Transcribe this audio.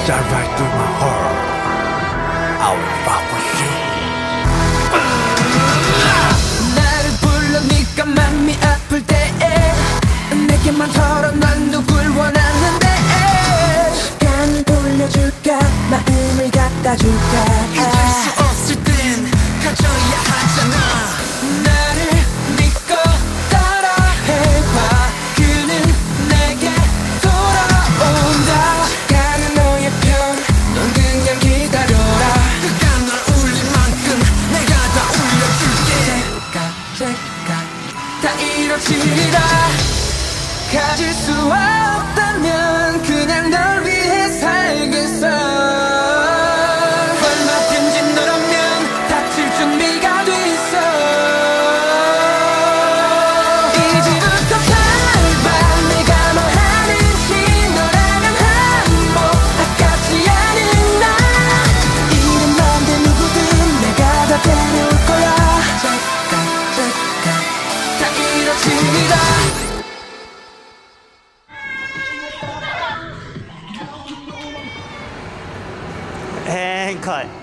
shot right through my heart. I will fuck with you. 나를 불러니까 맘이 아플 때에 내게만 털어 난 누굴 원하는데 시간을 돌려줄까 마음을 갖다 줄까 잊을 수 없을 땐 가져야 하잖아. 나를 믿고 따라해봐. 그는 내게 돌아온다. 가는 너의 편 넌 그냥 기다려라. 그가 널 울릴 만큼 내가 다 울려줄게. 제가 다 이뤄지리라. 가질 수 없다면 그냥 널 위해 살겠어. 얼마든지 너라면 다칠 준비가 돼있어. 이제부터 밟아. 내가 뭘 하는지 너라면 한몫 아깝지 않은 나. 이름만 대 누구든 내가 다 데려올 거야. 제가 다 이뤄지리라. And cut.